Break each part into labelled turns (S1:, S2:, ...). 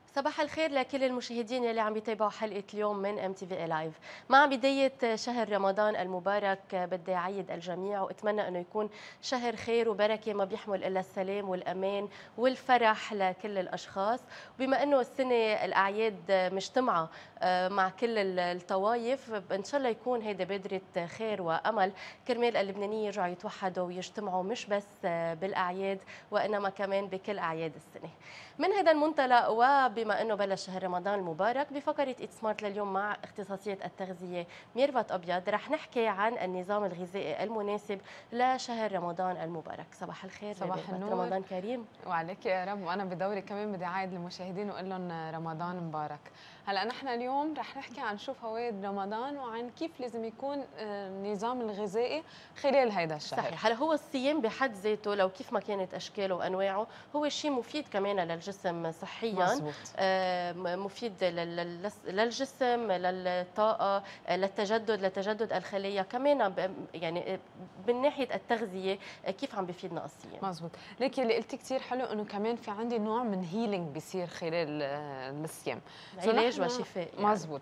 S1: صباح الخير لكل المشاهدين يلي عم بيتابعوا حلقة اليوم من ام تي في لايف. مع بداية شهر رمضان المبارك بدي أعيد الجميع وأتمنى أنه يكون شهر خير وبركة ما بيحمل إلا السلام والأمان والفرح لكل الأشخاص. وبما أنه السنة الأعياد مجتمعة مع كل الطوائف، إن شاء الله يكون هيدا بذرة خير وأمل كرمال اللبنانيين يرجعوا يتوحدوا ويجتمعوا مش بس بالأعياد وإنما كمان بكل أعياد السنة. من هذا المنطلق وبما انه بلش شهر رمضان المبارك، بفقره ات سمارت لليوم مع اختصاصيه التغذيه ميرفت ابيض رح نحكي عن النظام الغذائي المناسب لشهر رمضان المبارك. صباح الخير
S2: صباح
S1: ميرفت،
S2: النور.
S1: رمضان كريم.
S2: وعليك يا رب. وانا بدوري كمان بدي اعايد المشاهدين واقول لهم رمضان مبارك. هلا نحن اليوم رح نحكي عن شو فوائد رمضان وعن كيف لازم يكون النظام الغذائي خلال هيدا الشهر.
S1: صحيح. هلا هو الصيام بحد ذاته لو كيف ما كانت اشكاله وانواعه هو شيء مفيد كمان للجسم صحيا.
S2: مزبوط.
S1: مفيد للجسم، للطاقه، لتجدد الخليه كمان. يعني من ناحيه التغذيه كيف عم بيفيدنا الصيام.
S2: مزبوط. ليكي اللي قلتي كثير حلو انه كمان في عندي نوع من هيلينج بيصير خلال الصيام.
S1: علاج وشفاء يعني.
S2: مزبوط.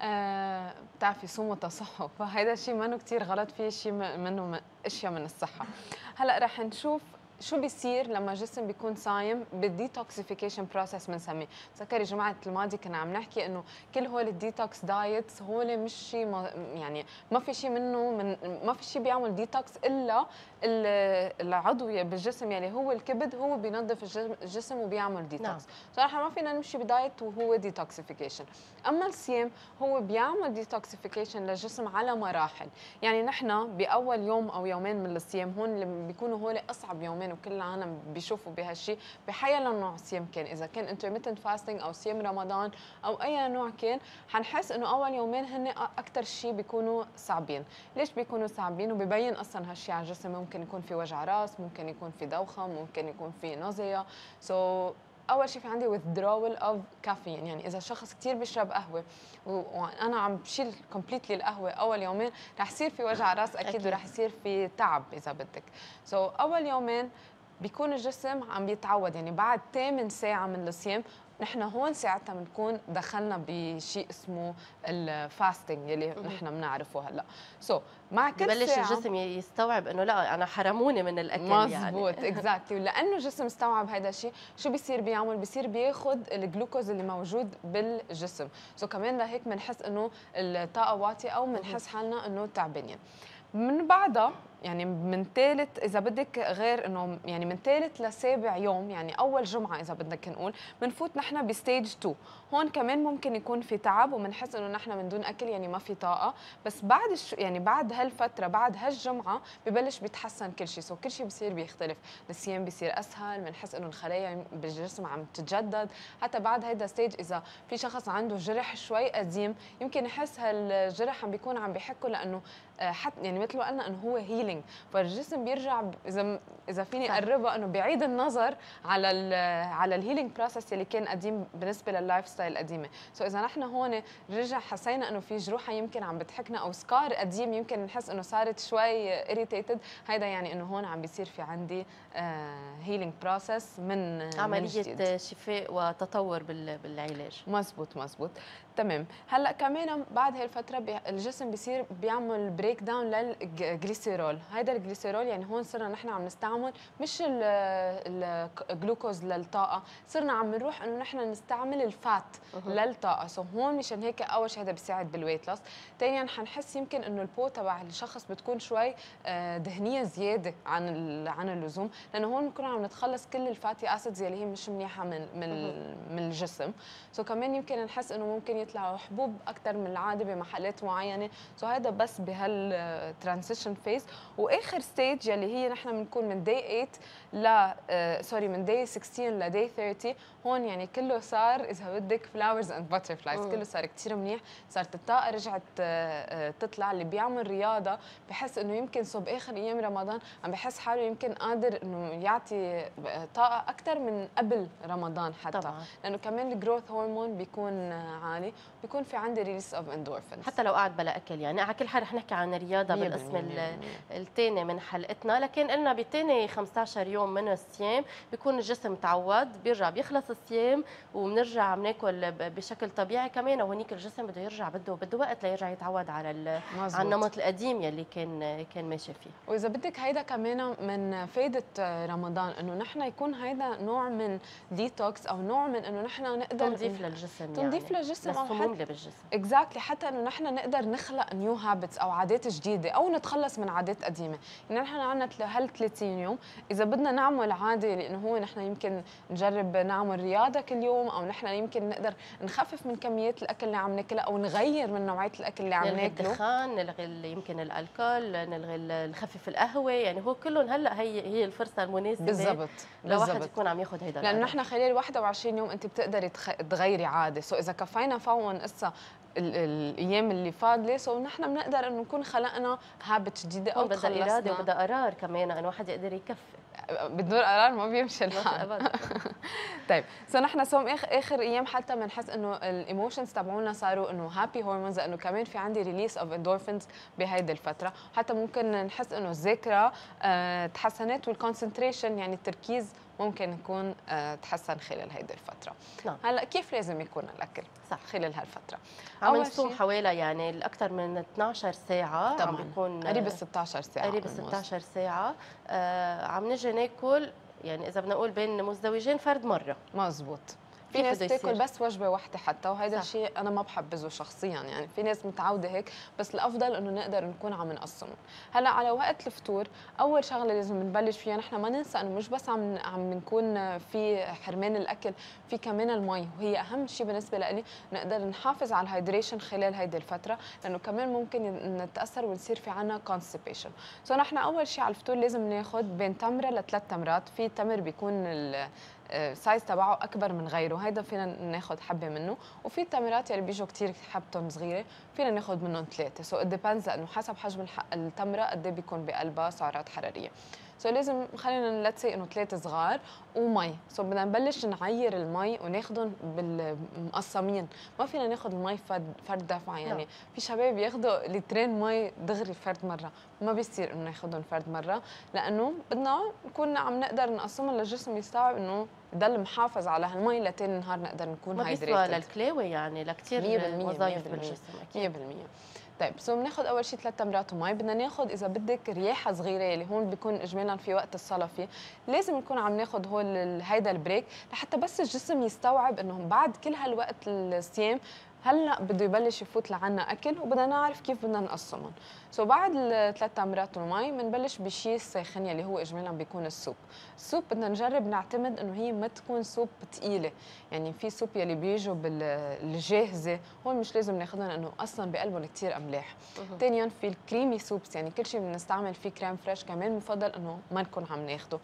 S2: بتعرفي صوموا تصحوا، فهذا الشيء منه كثير غلط، فيه شيء منه اشياء من الصحه. هلا رح نشوف شو بيصير لما الجسم بيكون صايم بالديتوكسيفيكيشن بروسس بنسميه. تذكري جمعه الماضي كنا عم نحكي انه كل هول الديتوكس دايتس هول مش شيء يعني ما في شيء منه ما في شيء بيعمل ديتوكس الا العضو بالجسم يلي هو الكبد، هو بينظف الجسم وبيعمل ديتوكس.
S1: نعم.
S2: صراحه ما فينا نمشي بدايت وهو ديتوكسيفيكيشن. اما الصيام هو بيعمل ديتوكسيفيكيشن للجسم على مراحل. يعني نحن باول يوم او يومين من الصيام هون اللي بيكونوا هول اصعب يومين وكل العالم بيشوفوا بهالشيء بحيا لنوع صيام كان، اذا كان intermittent fasting او صيام رمضان او اي نوع كان، حنحس انه اول يومين هن اكثر شيء بيكونوا صعبين. ليش بيكونوا صعبين؟ وببين اصلا هالشيء على الجسم. ممكن يكون في وجع راس، ممكن يكون في دوخه، ممكن يكون في نوزيا. اول شيء في عندي withdrawal of caffeine. يعني اذا شخص كثير بيشرب قهوه وانا عم بشيل كومبليتلي القهوه اول يومين، رح يصير في وجع راس اكيد ورح يصير في تعب اذا بدك. اول يومين بيكون الجسم عم بيتعود. يعني بعد 8 ساعه من الصيام نحن هون ساعتها بنكون دخلنا بشيء اسمه الفاستنج يلي نحن بنعرفه هلا. مع كل
S1: ببلش
S2: ساعه
S1: الجسم يستوعب انه لا انا حرموني من الاكل.
S2: مزبوط
S1: يعني
S2: اكزاكتلي. ولانه الجسم استوعب هذا الشيء، شو بيصير بيعمل؟ بيصير بياخذ الجلوكوز اللي موجود بالجسم. كمان لهيك بنحس انه الطاقه واطيه او بنحس حالنا انه تعبانين. من بعدها يعني من ثالث اذا بدك، غير انه يعني من ثالث لسابع يوم، يعني اول جمعه اذا بدك نقول، بنفوت نحن بستيج 2. هون كمان ممكن يكون في تعب وبنحس انه نحن من دون اكل، يعني ما في طاقه. بس بعد يعني بعد هالفتره، بعد هالجمعه ببلش بيتحسن كل شيء. كل شيء بصير بيختلف. الصيام بيصير اسهل، بنحس انه الخلايا بالجسم عم تتجدد. حتى بعد هيدا ستيج اذا في شخص عنده جرح شوي قديم، يمكن يحس هالجرح عم بيكون عم بيحكه، لانه حتى يعني مثل ما قلنا انه هو هيلينج. فالجسم بيرجع اذا فيني اقربها انه بيعيد النظر على الهيلينج بروسس اللي كان قديم بالنسبه لللايف ستايل القديمه. اذا نحن هون رجع حسينا انه في جروحه يمكن عم بتحكنا او سكار قديم يمكن نحس انه صارت شوي اريتيتد، هيدا يعني انه هون عم بيصير في عندي هيلينج بروسس من
S1: عمليه شفاء وتطور بالعلاج.
S2: مزبوط تمام. هلا كمان بعد هاي الفتره الجسم بيصير بيعمل بريك داون للجليسيرول. هذا الجليسيرول يعني هون صرنا نحن عم نستعمل مش الجلوكوز للطاقه، صرنا عم نروح انه نحن نستعمل الفات للطاقه. هون مشان هيك اول شيء هذا بيساعد بالويت لوس. ثانيا حنحس يمكن انه البو تبع الشخص بتكون شوي دهنيه زياده عن اللزوم، لانه هون بنكون عم نتخلص كل الفاتي اسيدز اللي هي مش منيحه من الجسم. كمان يمكن نحس انه ممكن يطلعوا حبوب اكثر من العاده بمحلات معينه. هذا بس بهالترانزيشن فيز. واخر ستيج يلي هي نحن بنكون من داي 8 من داي 16 لداي 30. هون يعني كله صار اذا بدك فلاورز اند باترفلايز، كله صار كثير منيح. صارت الطاقه رجعت تطلع. اللي بيعمل رياضه بحس انه يمكن صوب اخر ايام رمضان عم بحس حاله يمكن قادر انه يعطي طاقه اكثر من قبل رمضان حتى طبعا. لانه كمان الجروث هرمون بيكون عالي. بيكون في عندي ريليس اوف اندورفينز.
S1: حتى لو قعد بلا اكل، يعني على كل حال رح نحكي عن الرياضه بالقسم الثاني من حلقتنا، لكن قلنا بثاني 15 يوم من الصيام بيكون الجسم تعود، بيرجع بيخلص الصيام وبنرجع بناكل بشكل طبيعي كمان، وهنيك الجسم بده يرجع بده وقت ليرجع يتعود على النمط القديم يلي كان ماشي فيه.
S2: واذا بدك هيدا كمان من فائده رمضان، انه نحن يكون هيدا نوع من ديتوكس او نوع من انه نحن نقدر
S1: تنظيف للجسم،
S2: تنظيف
S1: يعني
S2: للجسم
S1: للسموم اللي بالجسم.
S2: اكزاكتلي، حتى انه نحن نقدر نخلق نيو هابتس او عادات جديده او نتخلص من عادات قديمه. يعني نحن عندنا هال 30 يوم، اذا بدنا نعمل عاده، لانه هو نحن يمكن نجرب نعمل رياضه كل يوم، او نحن يمكن نقدر نخفف من كميات الاكل اللي عم ناكلها، او نغير من نوعيه الاكل اللي عم ناكله،
S1: نلغي الدخان، نلغي يمكن الالكول، نلغي نخفف القهوه، يعني هو كلهم هلا هي الفرصه المناسبه
S2: بالضبط
S1: لواحد يكون عم ياخذ هيدا،
S2: لانه نحن خلال 21 يوم انت بتقدري تغيري عاده. سو اذا كفينا فون قصه الايام اللي فاضله، سو نحن بنقدر انه نكون خلقنا هابت جديده او
S1: بدها اراده وبدها قرار كمان انه واحد يقدر يكفي.
S2: بدون قرار ما بيمشي الحال. طيب سو نحن صوم اخر ايام حتى بنحس انه الايموشنز تبعونا صاروا انه هابي هرمونز، لانه كمان في عندي ريليس اوف اندورفينز بهيدي الفتره، حتى ممكن نحس انه الذاكره تحسنت، والكونسنتريشن يعني التركيز ممكن يكون تحسن خلال هيدي الفتره.
S1: نعم.
S2: هلا كيف لازم يكون الاكل
S1: صح
S2: خلال هالفتره؟
S1: عم نصوم حوالي يعني الاكثر من 12 ساعه،
S2: طبعا
S1: عم بيكون
S2: قريب ال 16 ساعه،
S1: قريب ال 16 ساعه. عم نجي ناكل، يعني اذا بدنا نقول بين مزدوجين فرد مره.
S2: مزبوط. في ناس تاكل بس وجبه واحده حتى، وهذا الشيء انا ما بحبذه شخصيا، يعني في ناس متعوده هيك، بس الافضل انه نقدر نكون عم نقسمهم. هلا على وقت الفطور اول شغله لازم نبلش فيها، نحن ما ننسى انه مش بس عم نكون في حرمان الاكل، في كمان المي، وهي اهم شيء بالنسبه لي، نقدر نحافظ على الهايدريشن خلال هيدي الفتره، لانه كمان ممكن نتاثر ونصير في عنا كونستيبيشن. سو نحن اول شيء على الفطور لازم ناخذ بين تمره لثلاث تمرات، في تمر بيكون السايز تبعه اكبر من غيره، هيدا فينا ناخذ حبه منه، وفي التمرات اللي بيجوا كثير حبتهم صغيره فينا ناخذ منهم ثلاثه. سو ات ديبيندز، لانه حسب حجم التمره قد ايه بيكون بقلبها سعرات حراريه. سو لازم خلينا لتسي انه ثلاثه صغار ومي. سو بدنا نبلش نعير المي وناخذهم بالمقسمين، ما فينا ناخذ المي فرد دفعه، يعني في شباب بياخذوا لترين مي دغري فرد مره، ما بيصير انه ناخذهم فرد مره، لانه بدنا نكون عم نقدر نقسمهم للجسم يستوعب انه يضل محافظ على هالمي لتاني نهار نقدر نكون هايدريتد.
S1: ما بيسوى للكلاوي يعني لكثير وظائف بالجسم اكيد
S2: 100%. طيب سو بناخذ اول شيء 3 تمرات ومي، بدنا ناخذ اذا بدك رياحه صغيره اللي هون بيكون اجمالا في وقت الصلاه فيه، لازم نكون عم ناخذ هول هيدا البريك لحتى بس الجسم يستوعب انه بعد كل هالوقت الصيام هلا بده يبلش يفوت لعنا اكل، وبدنا نعرف كيف بدنا نقسمهم. سو بعد الثلاث تمرات والمي بنبلش بشيء الساخن اللي هو اجمالا بيكون السوب. السوب بدنا نجرب نعتمد انه هي ما تكون سوب ثقيله، يعني في سوب يلي بيجوا بالجاهزه هون مش لازم ناخذهم لانه اصلا بقلبهم كثير املاح. ثانيا في الكريمي سوبس، يعني كل شيء بنستعمل فيه كريم فريش كمان مفضل انه ما نكون عم ناخده.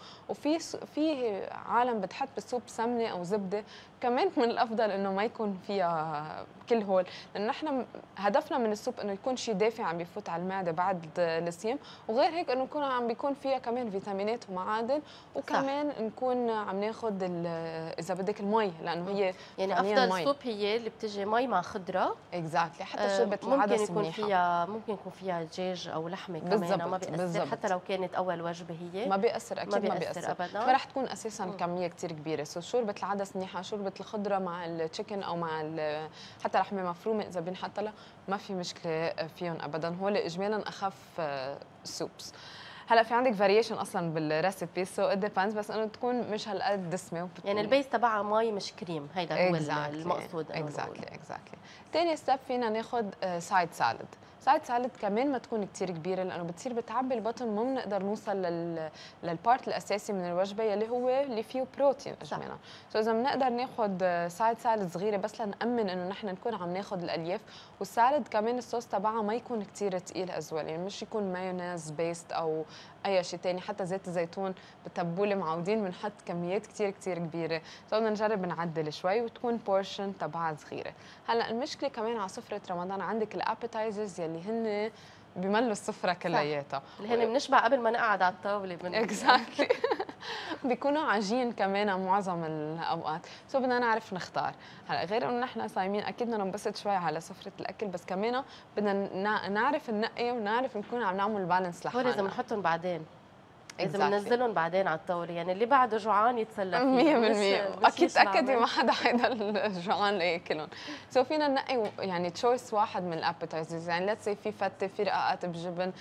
S2: وفي عالم بتحط بالسوب سمنه او زبده، كمان من الافضل انه ما يكون فيها كل هول، لانه نحن هدفنا من السوب انه يكون شيء دافع عم بيفوت على المعده بعد الصيام، وغير هيك انه يكون عم بيكون فيها كمان فيتامينات ومعادن، وكمان صح. نكون عم ناخذ اذا بدك المي، لانه هي
S1: يعني افضل سوب هي اللي بتجي مي مع خضره.
S2: اكزاكتلي، حتى شوربه العدس
S1: ممكن يكون فيها دجاج او لحمه كمان، ما بيأثر حتى لو كانت اول وجبه هي
S2: ما بيأثر، اكيد ما بيأثر ابدا، ما رح تكون اساسا كميه كثير كبيره. سو شوربه العدس منيحه، شوربه الخضره مع التشيكن او مع حتى لحمه مفرومه اذا بينحط لها ما في مشكله فيهم ابدا، هو اجمالا اخف سوبس. هلا في عندك فاريشن اصلا بالريسيبي، سو ات ديبيندز، بس انه تكون مش هالقد دسمه
S1: يعني البيس تبعها مي مش كريم، هيدا هو المقصود.
S2: اكزاكتلي. ثاني ستيب فينا ناخذ سايد سالاد. سايد سالاد كمان ما تكون كثير كبيره، لانه بتصير بتعبي البطن، ما بنقدر نوصل للبارت الاساسي من الوجبه اللي فيه بروتين اجمالا. سو اذا بنقدر ناخذ سايد سالاد صغيره بس لنامن انه نحن نكون عم ناخذ الالياف، والسالاد كمان الصوص تبعها ما يكون كثير ثقيل ازول، يعني مش يكون مايونيز بيست او اي شيء ثاني، حتى زيت الزيتون بالتبوله معودين بنحط كميات كثير كبيره، سو بدنا نجرب نعدل شوي وتكون بورشن تبعها صغيره. هلا المشكله كمان على سفره رمضان عندك الابيتايزرز اللي هن بملوا السفره كلياتها،
S1: اللي هن بنشبع قبل ما نقعد على الطاوله
S2: اكزاكتلي بيكونوا عجين كمان معظم الاوقات، سو بدنا نعرف نختار. هلا غير انه نحن صايمين اكيد بدنا ننبسط شوي على سفره الاكل، بس كمان بدنا نعرف ننقي ونعرف نكون عم نعمل بالانس
S1: هو لازم
S2: لحالنا.
S1: نحطهم بعدين، لازم
S2: Exactly.
S1: ننزلهم بعدين على الطاوله، يعني اللي بعده جوعان يتسلى فيهم
S2: 100%
S1: مش
S2: اكيد
S1: يشبع
S2: تاكدي
S1: منه.
S2: ما حدا حيضل جوعان لياكلهم. سو فينا ننقي يعني تشويس واحد من الابيتايزرز، يعني ليتس سي في فته، في رقاقات بجبن،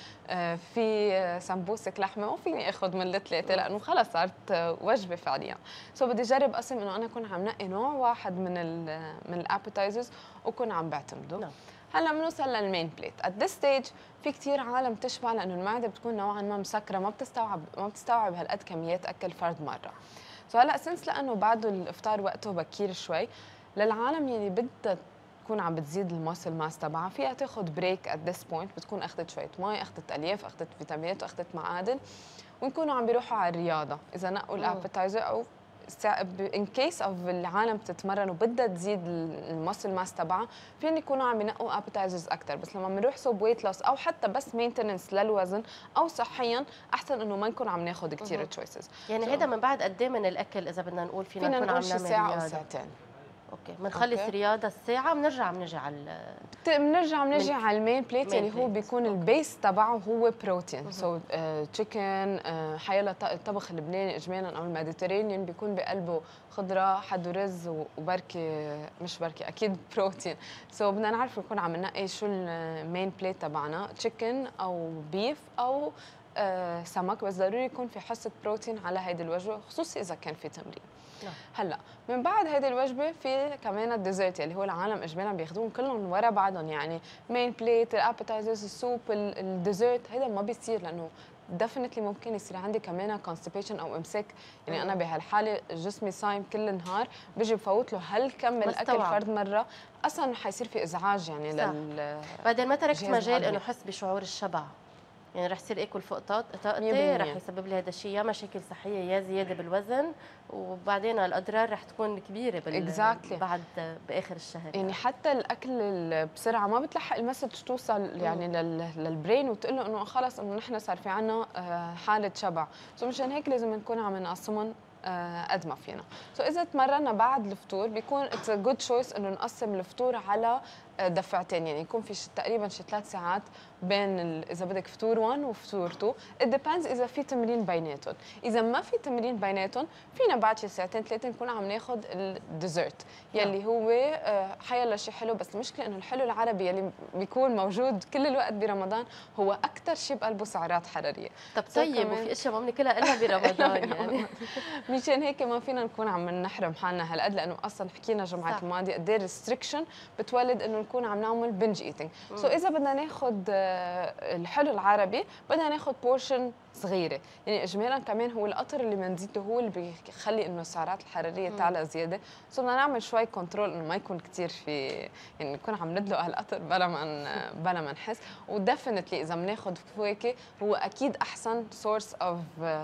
S2: في سمبوسك لحمه، ما فيني اخذ من الثلاثه لانه خلص صارت وجبه فعليا. سو بدي اجرب اصلا انه انا اكون عم نقي نوع واحد من الابيتايزرز واكون عم بعتمده.
S1: نعم.
S2: هلا بنوصل للمين بليت. ات ذس ستيج في كثير عالم تشبع لانه المعده بتكون نوعا ما مسكره، ما بتستوعب هالقد كميات اكل فرد مره. هلا سنس لانه بعده الافطار وقته بكير شوي، للعالم يلي بدها تكون عم بتزيد الماسل ماس تبعها فيها تاخذ بريك ات ذس بوينت، بتكون اخذت شويه مي، اخذت الياف، اخذت فيتامينات، واخذت معادن، ويكونوا عم بيروحوا على الرياضه اذا نقوا الابيتايزر، او ان كيس اوف العالم بتتمرن وبدها تزيد الماسل ماس تبعها، فين يكونوا عم ينقوا ابيتايزرز اكثر. بس لما بنروح صوب ويت لوس او حتى بس مينتننس للوزن او صحيا، احسن انه ما نكون عم ناخذ كثير تشويسز.
S1: يعني هيدا من بعد قد ايه من الاكل اذا بدنا نقول فينا نكون عم نعمل
S2: ساعه
S1: رياضه؟
S2: او ساعتين.
S1: اوكي، بنخلص رياضه الساعه بنرجع بنجي على
S2: بنرجع على المين بليت اللي هو بيكون البيس تبعه هو بروتين. سو تشيكن، حيلا طبخ اللبناني اجمالا او الميديترينيان بيكون بقلبه خضره، حد رز وبركي مش بركي اكيد بروتين. سو بدنا نعرف نكون عم ننقي شو المين بليت تبعنا، تشيكن او بيف او سمك، بس ضروري يكون في حصه بروتين على هيدي الوجبه، خصوصي اذا كان في تمرين. هلا من بعد هيدي الوجبه في كمان الديزرت اللي هو العالم اجمالا بياخذوهم كلهم ورا بعضهم، يعني مين بليت، الابيتايزرز، السوب، الديزرت. هيدا ما بيصير لانه ديفينتلي ممكن يصير عندي كمان كونستيبيشن او امساك. يعني انا بهالحاله جسمي صايم كل النهار، بيجي بفوت له هالكم الاكل فرد مره، اصلا حيصير في ازعاج يعني
S1: بعدين ما تركت مجال انه احس بشعور الشبع، يعني رح يصير اكل فوق طاقتي، رح يسبب لي هذا الشيء يا مشاكل صحيه يا زياده بالوزن، وبعدين الاضرار رح تكون كبيره بعد باخر الشهر.
S2: يعني حتى الاكل بسرعه ما بتلحق المسج توصل يعني للبرين وتقول له انه خلص انه نحن صار في عنا حاله شبع. مشان هيك لازم نكون عم نقسمهم قد ما فينا. اذا تمرنا بعد الفطور بيكون اتس ا جود تشويس انه نقسم الفطور على دفعتين، يعني يكون في تقريبا 3 ساعات بين اذا بدك فطور 1 وفطور 2. it depends اذا في تمرين بيناتهم. اذا ما في تمرين بيناتهم فينا بعد شي ساعتين 3 نكون عم ناخذ الديزرت يلي هو حيلا شيء حلو، بس المشكله انه الحلو العربي يلي بيكون موجود كل الوقت برمضان هو اكثر شيء بقلبه سعرات حراريه.
S1: طيب وفي اشياء ما بناكلها الا برمضان يعني
S2: مشان هيك ما فينا نكون عم نحرم حالنا هالقد، لانه اصلا حكينا الجمعه الماضيه قد ايه ريستريكشن بتولد انه نكون عم نعمل بنج ايتينج. اذا بدنا ناخذ الحلو العربي بدنا ناخذ بورشن صغيره، يعني اجمالا كمان هو القطر اللي بنزيده هو اللي بيخلي انه السعرات الحراريه تعلى زياده. بدنا نعمل شوي كنترول انه ما يكون كثير في، يعني نكون عم ندلق هالقطر بلا ما نحس. وديفينتلي اذا بناخذ فواكه هو اكيد احسن سورس اوف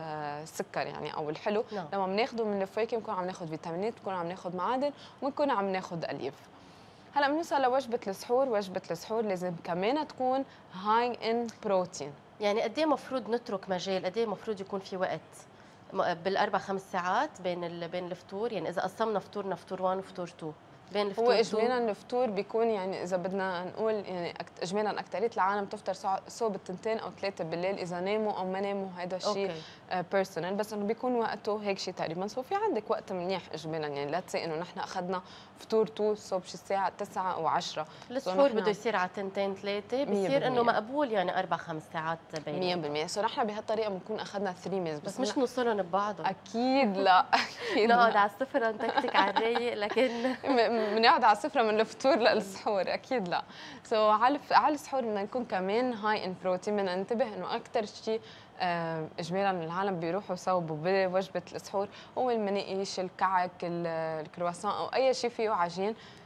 S2: سكر يعني او الحلو. لما بناخده من الفواكه بنكون عم ناخذ فيتامينات، بنكون عم ناخذ معادن، وبنكون عم ناخذ الياف. هلا بنوصل لوجبه السحور. وجبه السحور لازم كمان تكون هاي ان بروتين.
S1: يعني قد ايه المفروض نترك مجال، قد ايه المفروض يكون في وقت بالاربع 5 ساعات بين الفطور؟ يعني اذا قسمنا فطورنا فطور 1 وفطور 2 بين الفطور،
S2: هو اجمالا الفطور بيكون يعني اذا بدنا نقول يعني اجمالا اكثريه العالم تفطر صوب 2 او 3 بالليل، اذا ناموا او ما ناموا هذا الشيء بيرسونال، بس انه بيكون وقته هيك شيء تقريبا. في عندك وقت منيح اجمالا، يعني لا تسي انه نحن اخذنا فطور 2 صوب شي الساعه 9 او 10.
S1: السحور بده يصير على 2 3 بصير انه مقبول، يعني 4 5 ساعات بين
S2: 100%. نحن بهالطريقه بنكون اخذنا 3 ميلز،
S1: بس مش نوصلهم ببعضهم
S2: اكيد لا. اكيد
S1: نقعد على السفره نتكتك على الرايق، لكن
S2: بنقعد على السفره من الفطور للسحور اكيد لا. على السحور بدنا نكون كمان هاي ان بروتين. بدنا ننتبه انه اكثر شيء اجمالا العالم بيروحوا يصوبوا بوجبه السحور هو المناقيش، الكعك، الكرواسون او اي شيء فيه عجين.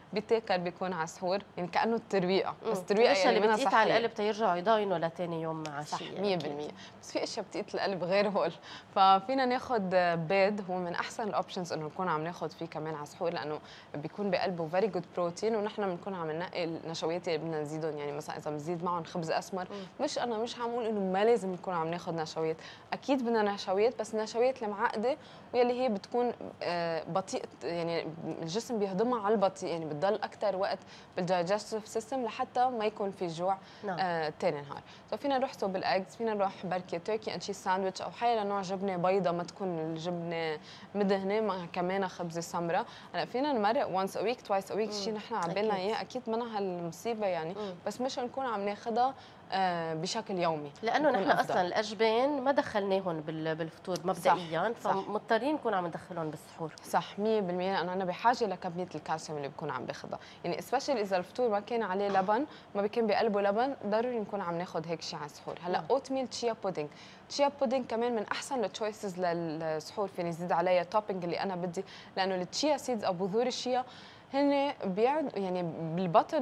S2: بيتاكل بيكون على السحور، يعني كانه الترويقه، بس الترويقه
S1: الاشياء
S2: يعني
S1: اللي
S2: منها
S1: بتقيت على
S2: صحيه.
S1: القلب تيرجعوا يضاينوا لتاني يوم
S2: صح
S1: عشيه.
S2: 100%. بس في اشياء بتقيت القلب غير هول، ففينا ناخذ بيض، هو من احسن الاوبشنز انه نكون عم ناخذ فيه كمان على السحور، لانه بيكون بقلبه فيري جود بروتين، ونحن بنكون عم ننقي النشويات اللي بدنا نزيدهم. يعني مثلا اذا بنزيد معهم خبز اسمر، انا مش عم اقول انه ما لازم نكون عم ناخذ نشويات، اكيد بدنا نشويات، بس النشويات المعقده واللي هي بتكون بطيئه، يعني الجسم بيهضمها على البطيء، يعني بتضل اكثر وقت بالدايجستيف سيستم لحتى ما يكون في جوع تاني نهار. فينا نروح صوب الاجز، فينا نروح بركه تركي اند تشيز ساندويتش، او حيلا نوع جبنه بيضة ما تكون الجبنه مدهنه، مع كمان خبزه سمراء. هلا فينا نمرق وانس ا ويك توايس ا ويك، شيء نحن عم بالنا اياه، اكيد منها هالمصيبه يعني، بس مش نكون عم ناخذها بشكل يومي،
S1: لانه نحن اصلا الاجبان ما دخلناهم بالفطور مبدئيا، فمضطرين نكون عم ندخلهم بالسحور.
S2: صح 100%. انا بحاجه لكميه الكالسيوم اللي بكون عم باخذها، يعني سبيشلي اذا الفطور ما كان عليه لبن، ما بيكون بقلبه لبن، ضروري نكون عم ناخذ هيك شيء على السحور. هلا اوت ميل تشيا بودينج، تشيا بودينج كمان من احسن التشويسز للسحور، فيني زيد عليها توبينج اللي انا بدي، لانه التشيا سيدز او بذور الشيا هن يعني بالبطن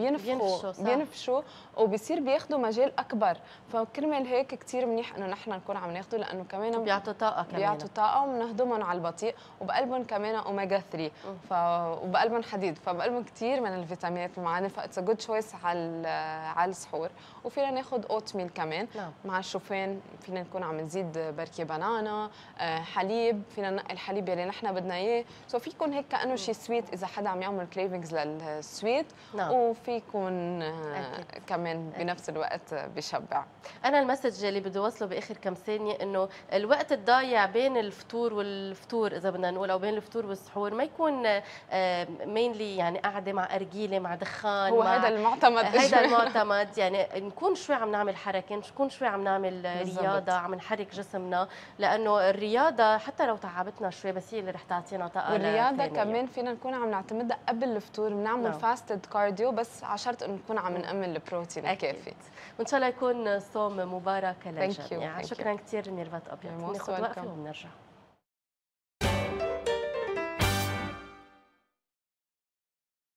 S2: بينفشوا وبصير بياخذوا مجال اكبر، فكرمال هيك كثير منيح انه نحن نكون عم ناخذه، لانه كمان
S1: بيعطوا طاقه، كمان
S2: بيعطوا طاقه وبنهضمهم على البطيء، وبقلبهم كمان اوميجا 3 وبقلبهم حديد، فبقلبهم كثير من الفيتامينات والمعادن، فاتس ا جود تشويس على السحور. وفينا ناخذ اوت ميل كمان مع الشوفان، فينا نكون عم نزيد بركي بنانا، حليب، فينا ننقي الحليب يلي نحن بدنا اياه، في يكون هيك كانه شيء سويت اذا حدا عم يعمل كريفنجز للسويت، وفي يكون كمان بنفس الوقت بشبع.
S1: انا المسج اللي بدي اوصله باخر كم ثانيه انه الوقت الضايع بين الفطور والفطور، اذا بدنا نقول، او بين الفطور والسحور، ما يكون مينلي يعني قاعده مع ارجيله مع دخان،
S2: هو هذا المعتمد،
S1: هذا المعتمد، يعني نكون شوي عم نعمل حركه، نكون شوي عم نعمل رياضه، عم نحرك جسمنا، لانه الرياضه حتى لو تعبتنا شوي بس هي اللي رح تعطينا طاقه.
S2: والرياضه كمان فينا نكون عم نعتمدها قبل الفطور، بنعمل فاستد كارديو، بس على شرط انه نكون عم نأمن البروتين الكافي.
S1: وان شاء الله يكون صوم مبارك للجميع. شكرا كثير ميرفت ابيض.
S2: ناخذ
S1: وقفه وبنرجع.